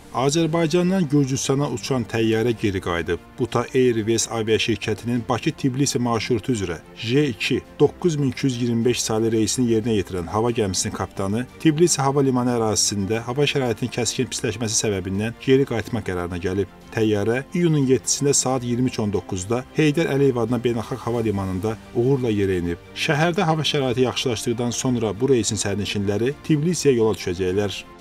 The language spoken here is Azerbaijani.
Azərbaycandan Gürcüstana uçan təyyarə geri qayıdıb. Buta Airways aviaşirkətinin Bakı-Tbilisi marşrutu üzrə J2 9225 saylı reysini yerinə yetirən hava gəmisinin kapitanı Tbilisi hava limanı ərazisində hava şəraitinin kəskin pisləşməsi səbəbindən geri qayıtmaq qərarına gəlib. Təyyarə iyunun 7-sində saat 23:19-da Heydər Əliyev adına beynəlxalq hava limanında uğurla yerə enib. Şəhərdə hava şəraiti yaxşılaşdıqdan sonra bu reysin sərnişinləri Tbilisiyə yola düşəcəklər.